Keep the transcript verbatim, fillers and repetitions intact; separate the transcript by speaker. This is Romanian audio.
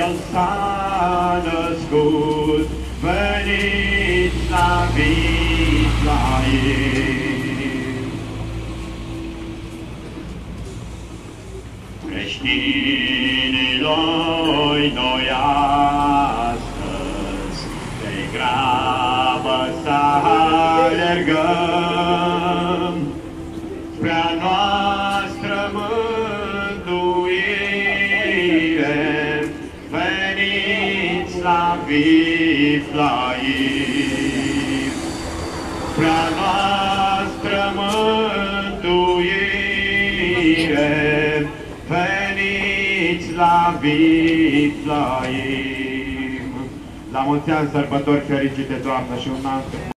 Speaker 1: El s-a născut, veniți la Vitlaim. Creștinilor, noi astăzi de grabă să alergăm spre a noastră mântuire. Veniți la Vitlaim, spre a noastră mântuire. Veniți la Vitlaim. La mulți ani, sărbători fericite, Doamnă, și un an